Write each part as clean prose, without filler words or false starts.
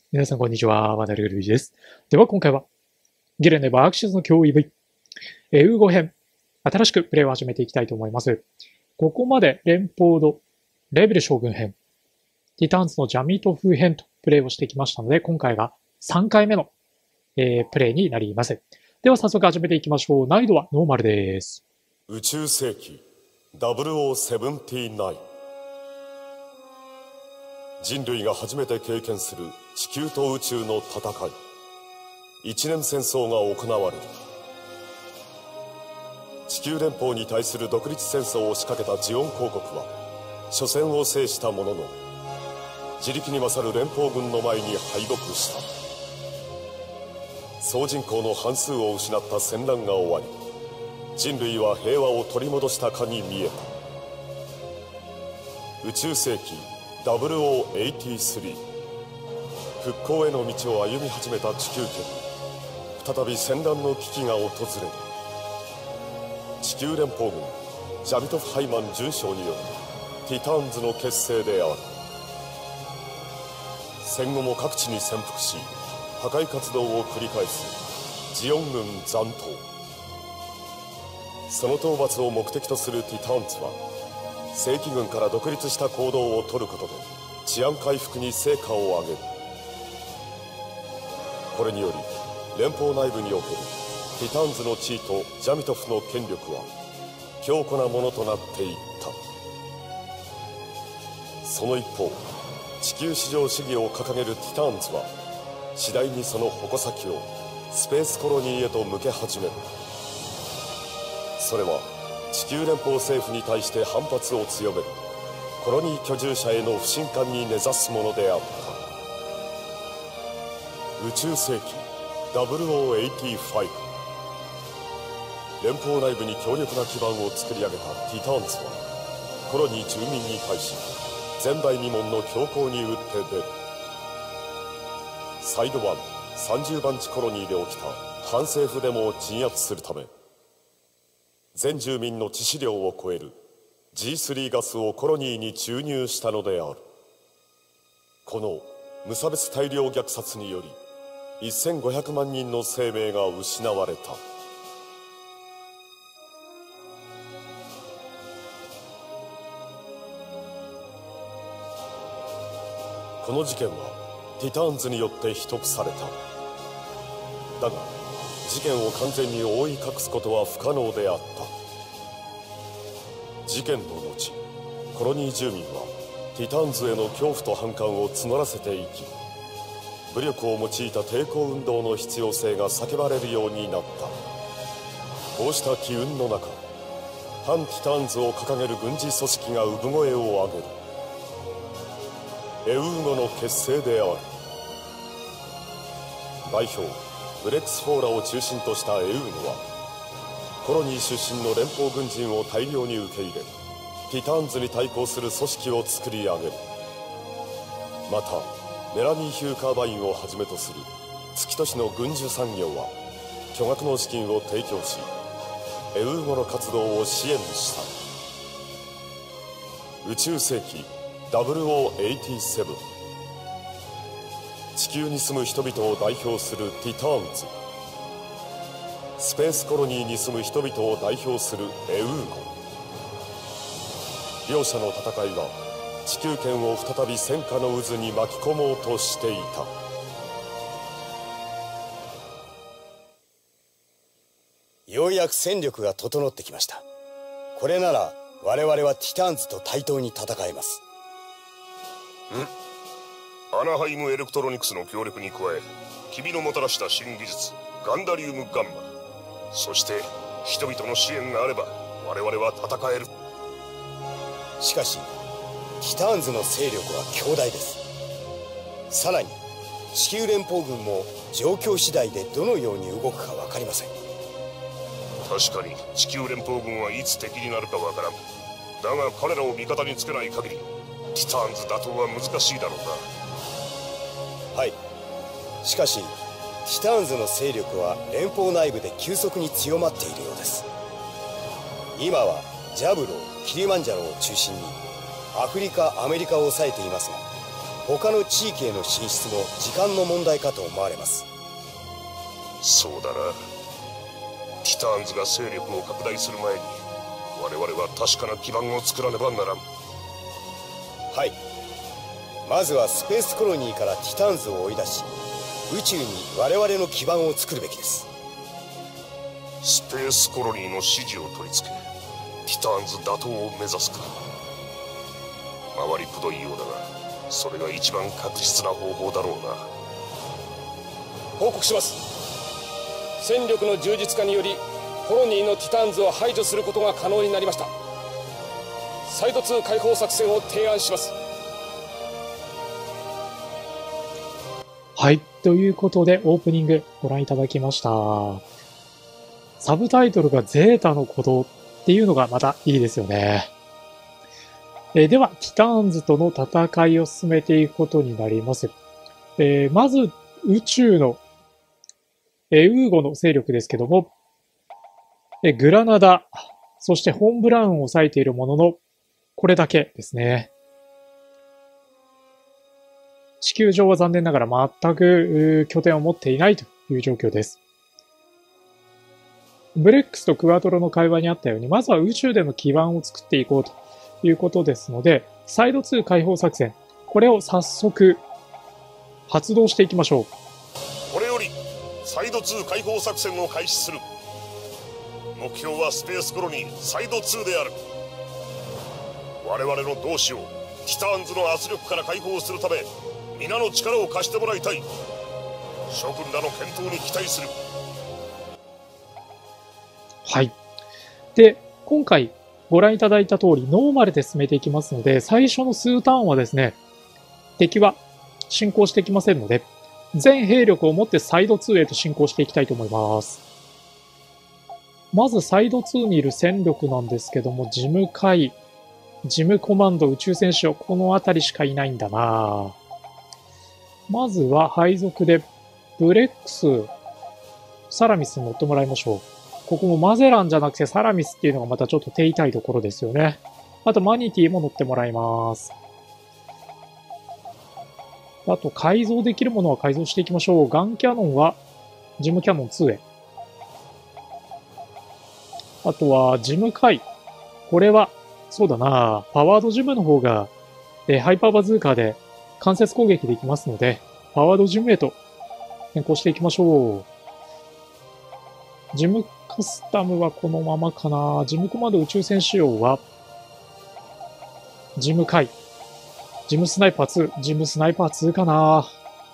皆さん、こんにちは。ワナルルイです。では、今回は、ゲルネバーアクシズの脅威 V、ウーゴ編、新しくプレイを始めていきたいと思います。ここまで、連邦ド、レーベル将軍編、ティターンズのジャミートフ編とプレイをしてきましたので、今回が3回目の、プレイになります。では、早速始めていきましょう。難易度はノーマルです。 宇宙世紀0079、人類が初めて経験する地球と宇宙の戦い、一年戦争が行われる。地球連邦に対する独立戦争を仕掛けたジオン公国は初戦を制したものの、自力に勝る連邦軍の前に敗北した。総人口の半数を失った戦乱が終わり、人類は平和を取り戻したかに見えた。宇宙世紀0083、復興への道を歩み始めた地球圏に再び戦乱の危機が訪れる。地球連邦軍ジャビトフ・ハイマン准将によるティターンズの結成である。戦後も各地に潜伏し破壊活動を繰り返すジオン軍残党。その討伐を目的とするティターンズは正規軍から独立した行動をとることで治安回復に成果を上げる。これにより連邦内部におけるティターンズの地位とジャミトフの権力は強固なものとなっていった。その一方、地球至上主義を掲げるティターンズは次第にその矛先をスペースコロニーへと向け始める。それは地球連邦政府に対して反発を強めるコロニー居住者への不信感に根ざすものであった。宇宙世紀0085、連邦内部に強力な基盤を作り上げたティターンズはコロニー住民に対し前代未聞の強行に打って出る。サイド1、30番地コロニーで起きた反政府デモを鎮圧するため、全住民の致死量を超える G3 ガスをコロニーに注入したのである。この無差別大量虐殺により1500万人の生命が失われた。この事件はティターンズによって秘匿された。だが事件を完全に覆い隠すことは不可能であった。事件の後、コロニー住民はティターンズへの恐怖と反感を募らせていき、武力を用いた抵抗運動の必要性が叫ばれるようになった。こうした機運の中、反ティターンズを掲げる軍事組織が産声を上げる。エウーゴの結成である。代表ブレックス・フォーラを中心としたエウーゴはコロニー出身の連邦軍人を大量に受け入れ、ティターンズに対抗する組織を作り上げる。またメラニー・ヒューカーバインをはじめとする月都市の軍需産業は巨額の資金を提供し、エウーゴの活動を支援した。宇宙世紀0087、地球に住む人々を代表するティターンズ、スペースコロニーに住む人々を代表するエウーゴ。両者の戦いは地球圏を再び戦火の渦に巻き込もうとしていた。 ようやく戦力が整ってきました。これなら我々はティターンズと対等に戦えます。 アナハイムエレクトロニクスの協力に加え、君のもたらした新技術ガンダリウムガンマ、そして人々の支援があれば我々は戦える。 しかしティターンズの勢力は強大です。さらに地球連邦軍も状況次第でどのように動くか分かりません。 確かに地球連邦軍はいつ敵になるかわからん。だが彼らを味方につけない限りティターンズ打倒は難しいだろうな。 はい。しかしティターンズの勢力は連邦内部で急速に強まっているようです。今はジャブロー、キリマンジャロを中心にアフリカ、アメリカを抑えていますが、 他の地域への進出も時間の問題かと思われます。 そうだな。ティターンズが勢力を拡大する前に我々は確かな基盤を作らねばならん。 はい。まずはスペースコロニーからティターンズを追い出し、宇宙に我々の基盤を作るべきです。 スペースコロニーの指示を取り付けティターンズ打倒を目指すか。回りくどいようだがそれが一番確実な方法だろうな。 報告します。戦力の充実化によりコロニーのティターンズを排除することが可能になりました。サイド2解放作戦を提案します。 はい。ということで、オープニングご覧いただきました。サブタイトルがゼータの鼓動っていうのがまたいいですよね。では、ティターンズとの戦いを進めていくことになります。まず、宇宙の、ウーゴの勢力ですけども、グラナダ、そしてホンブラウンを抑えているものの、これだけですね。地球上は残念ながら全く拠点を持っていないという状況です。ブレックスとクワトロの会話にあったように、まずは宇宙での基盤を作っていこうということですので、サイド2解放作戦、これを早速発動していきましょう。 これよりサイド2解放作戦を開始する。目標はスペースコロニーサイド2である。我々の同志をティターンズの圧力から解放するため皆の力を貸してもらいたい。諸君らの健闘に期待する。 はい。で、今回ご覧いただいた通りノーマルで進めていきますので、最初の数ターンはですね、敵は進行してきませんので、全兵力を持ってサイド2へと進行していきたいと思います。まずサイド2にいる戦力なんですけども、ジム回、ジムコマンド、宇宙戦士をこの辺りしかいないんだな。まずは配属でブレックス、サラミスに乗ってもらいましょう。ここもマゼランじゃなくてサラミスっていうのがまたちょっと手痛いところですよね。あとマニティも乗ってもらいます。あと改造できるものは改造していきましょう。ガンキャノンはジムキャノン2へ。あとはジム回。これは、そうだな、パワードジムの方が、ハイパーバズーカーで間接攻撃できますので、パワードジムへと変更していきましょう。ジムカスタムはこのままかな。ジムコマンド宇宙船仕様は、ジム回。ジムスナイパー2。ジムスナイパー2かな。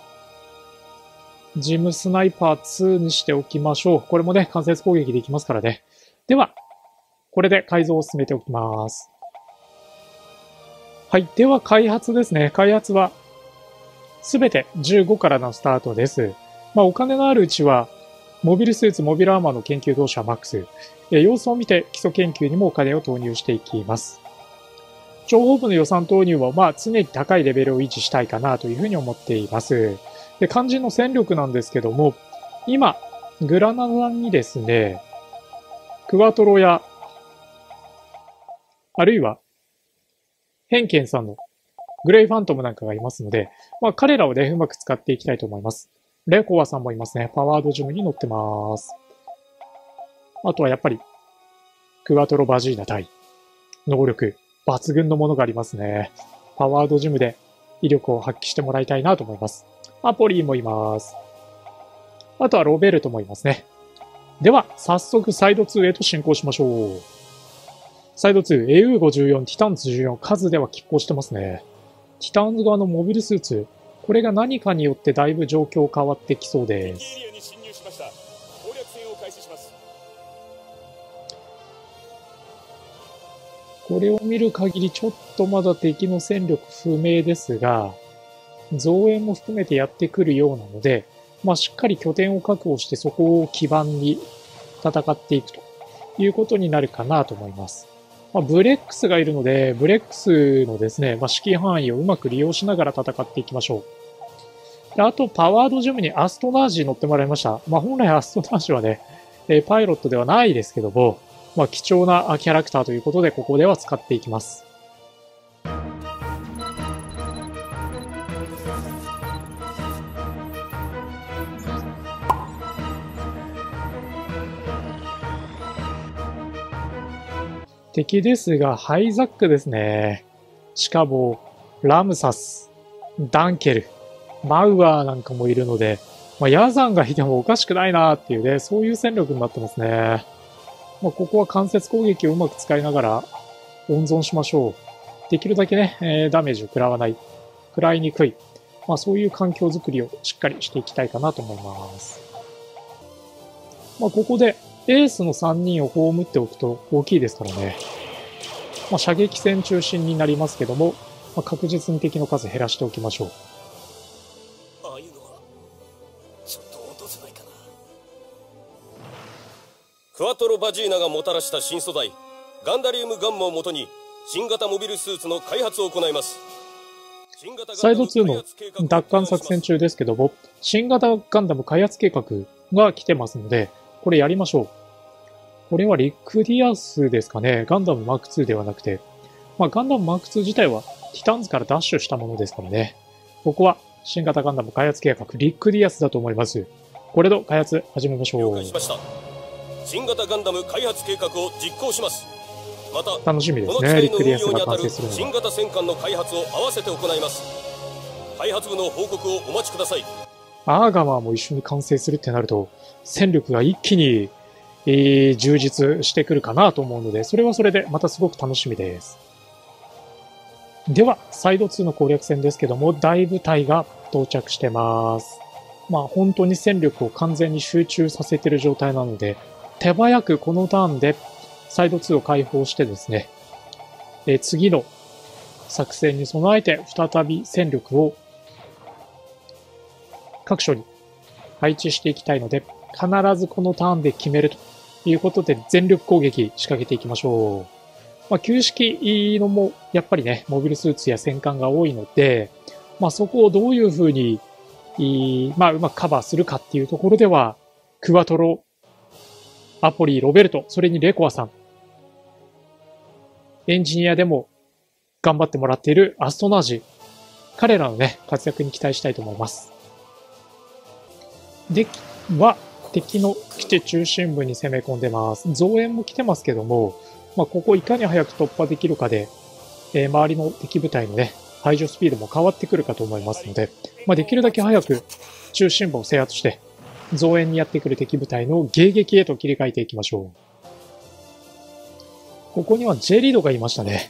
ジムスナイパー2にしておきましょう。これもね、間接攻撃できますからね。では、これで改造を進めておきます。はい。では、開発ですね。開発は、すべて15からのスタートです。まあ、お金のあるうちは、モビルスーツ、モビルアーマーの研究同士はマックス。様子を見て基礎研究にもお金を投入していきます。情報部の予算投入は、まあ、常に高いレベルを維持したいかなというふうに思っています。で、肝心の戦力なんですけども、今、グラナダにですね、クワトロや、あるいは、ヘンケンさんのグレイファントムなんかがいますので、まあ、彼らをね、うまく使っていきたいと思います。レコアさんもいますね。パワードジムに乗ってます。あとはやっぱり、クワトロバジーナ対、能力、抜群のものがありますね。パワードジムで威力を発揮してもらいたいなと思います。アポリーもいます。あとはロベルトもいますね。では、早速サイド2へと進行しましょう。サイド2、AU54、ティタンズ14、数では拮抗してますね。ティタンズ側のモビルスーツ、これが何かによってだいぶ状況変わってきそうです。これを見る限りちょっとまだ敵の戦力不明ですが、増援も含めてやってくるようなので、まあ、しっかり拠点を確保してそこを基盤に戦っていくということになるかなと思います。まあ、ブレックスがいるので、ブレックスのですね、まあ、指揮範囲をうまく利用しながら戦っていきましょう。であと、パワードジムにアストナージ乗ってもらいました。まあ、本来アストナージはね、パイロットではないですけども、まあ、貴重なキャラクターということで、ここでは使っていきます。 敵ですが、ハイザックですね。しかも、ラムサス、ダンケル、マウアーなんかもいるので、ヤザンがいてもおかしくないなっていうね、そういう戦力になってますね。ここは間接攻撃をうまく使いながら温存しましょう。できるだけね、ダメージを食らわない、食らいにくい、そういう環境づくりをしっかりしていきたいかなと思います。ここでエースの3人を葬っておくと大きいですからね。射撃戦中心になりますけども、確実に敵の数減らしておきましょう。 ああいうのはちょっと落とせないかな。 クワトロ・バジーナがもたらした新素材ガンダリウムガンマをもとに新型モビルスーツの開発を行います。 サイド2の奪還作戦中ですけども、新型ガンダム開発計画が来てますので、これやりましょう。これはリクディアスですかね。ガンダムマーク2ではなくて、ガンダムマーク2自体はティタンズからダッシュしたものですからね。ここは新型ガンダム開発計画リクディアスだと思います。これの開発始めましょう。 了解しました。新型ガンダム開発計画を実行します。また楽しみですね。リクディアスが完成するのは。 新型戦艦の開発を合わせて行います。開発部の報告をお待ちください。 アーガマーも一緒に完成するってなると、戦力が一気に、充実してくるかなと思うので、それはそれでまたすごく楽しみです。では、サイド2の攻略戦ですけども、大部隊が到着してます。本当に戦力を完全に集中させている状態なので、手早くこのターンでサイド2を解放してですね、次の作戦に備えて再び戦力を各所に配置していきたいので、必ずこのターンで決めるということで全力攻撃仕掛けていきましょう。旧式のもやっぱりね、モビルスーツや戦艦が多いので、そこをどういうふうにうまくカバーするかっていうところでは、クワトロ、アポリ、ロベルト、それにレコアさん、エンジニアでも頑張ってもらっているアストナージ、彼らのね、活躍に期待したいと思います。では、敵の基地中心部に攻め込んでます。増援も来てますけども、ここいかに早く突破できるかで、周りの敵部隊のね、排除スピードも変わってくるかと思いますので、できるだけ早く中心部を制圧して、増援にやってくる敵部隊の迎撃へと切り替えていきましょう。ここにはジェリードがいましたね。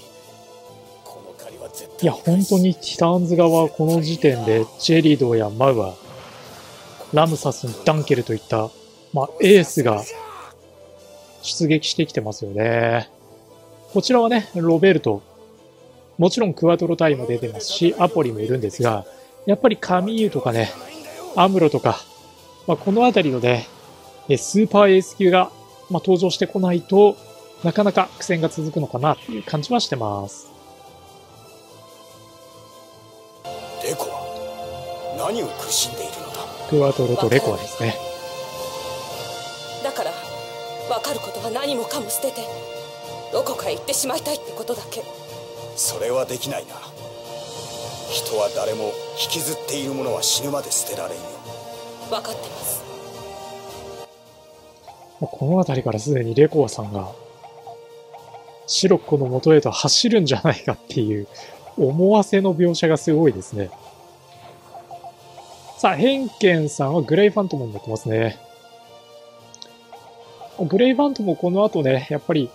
いや、本当にティターンズ側はこの時点でジェリードやマウアー、ラムサス、ダンケルといった、エースが出撃してきてますよね。こちらはね、ロベルト、もちろんクワトロ隊も出てますし、アポリもいるんですが、やっぱりカミーユとかね、アムロとか、このあたりのね、スーパーエース級が、登場してこないとなかなか苦戦が続くのかなっていう感じはしてます。 レコは何を苦しんでいるのだ。 クワトロとレコアですね。 だから分かることは何もかも捨ててどこかへ行ってしまいたいってことだけ。 それはできないな。人は誰も引きずっているものは死ぬまで捨てられんよ。 分かってます。 この辺りからすでにレコアさんがシロッコの元へと走るんじゃないかっていう思わせの描写がすごいですね。さあ、ヘンケンさんはグレイファントムに乗ってますね。グレイファントムもこの後ね、やっぱり、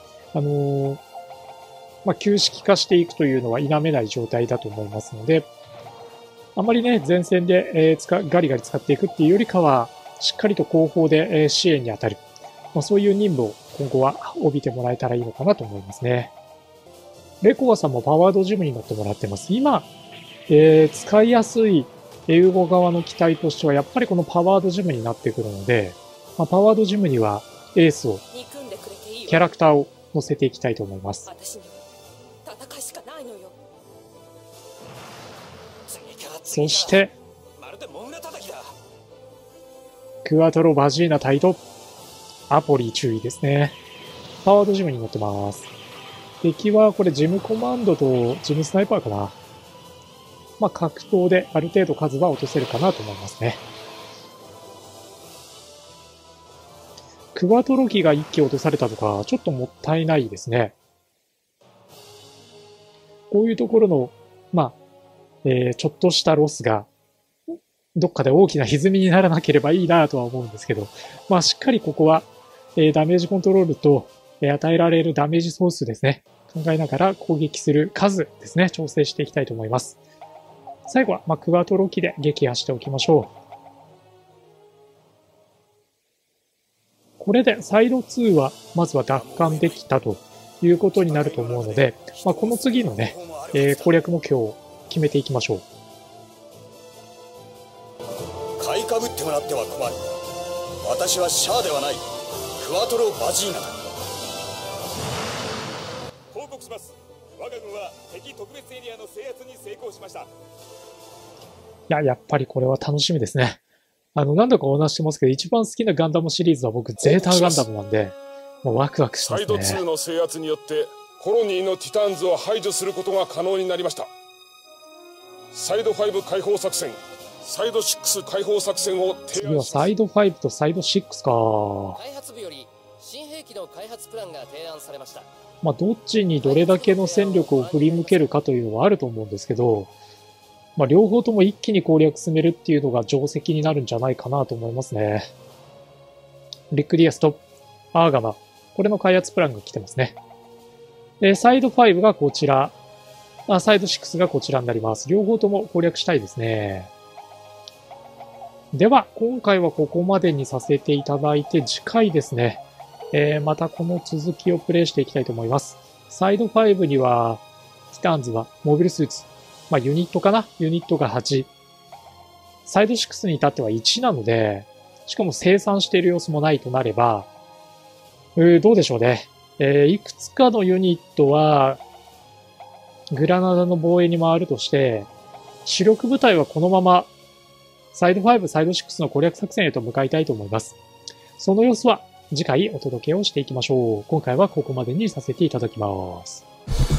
旧式化していくというのは否めない状態だと思いますので、あまりね、前線で、ガリガリ使っていくっていうよりかは、しっかりと後方で、支援に当たる。そういう任務を今後は帯びてもらえたらいいのかなと思いますね。レコアさんもパワードジムに乗ってもらってます。今、使いやすいエウゴ側の機体としては、やっぱりこのパワードジムになってくるので、パワードジムにはエースを、キャラクターを乗せていきたいと思います。 私には戦いしかないのよ。 そして、クワトロ・バジーナ隊とアポリ注意ですね。パワードジムに乗ってます。敵はこれジムコマンドとジムスナイパーかな。格闘である程度数は落とせるかなと思いますね。 クワトロ機が1機落とされたとか、ちょっともったいないですね。こういうところの、ちょっとしたロスが、どっかで大きな歪みにならなければいいなとは思うんですけど、しっかりここは、ダメージコントロールと、与えられるダメージ総数ですね。考えながら攻撃する数ですね。調整していきたいと思います。最後は、クワトロ機で撃破しておきましょう。これでサイド2は、まずは奪還できたということになると思うので、この次のね、攻略目標を決めていきましょう。 買いかぶってもらっては困る。私はシャアではない。クワトロ・バジーナだ。 報告します。我が軍は敵特別エリアの制圧に成功しました。 やっぱりこれは楽しみですね。何度かお話してますけど、一番好きなガンダムシリーズは僕、ゼータガンダムなんで、もうワクワクしますね。 サイド2の制圧によって、コロニーのティターンズを排除することが可能になりました。サイド5解放作戦、サイド6解放作戦を提案します。 次はサイド5とサイド6か。 開発部より新兵器の開発プランが提案されました。 どっちにどれだけの戦力を振り向けるかというのはあると思うんですけど、両方とも一気に攻略進めるっていうのが定石になるんじゃないかなと思いますね。リックディアスとアーガマ、これの開発プランが来てますね。サイド5がこちら、サイド6がこちらになります。両方とも攻略したいですね。では、今回はここまでにさせていただいて、次回ですね。またこの続きをプレイしていきたいと思います。サイド5には、ティターンズはモビルスーツ。ユニットかな？ユニットが8。サイド6に至っては1なので、しかも生産している様子もないとなれば、どうでしょうね。いくつかのユニットは、グラナダの防衛に回るとして、主力部隊はこのまま、サイド5、サイド6の攻略作戦へと向かいたいと思います。その様子は次回お届けをしていきましょう。今回はここまでにさせていただきます。